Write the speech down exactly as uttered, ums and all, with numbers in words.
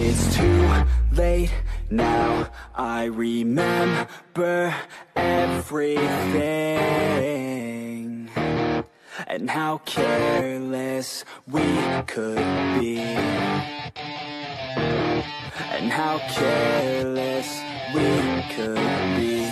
It's too late now, I remember everything, and how careless we could be, and how careless we could be.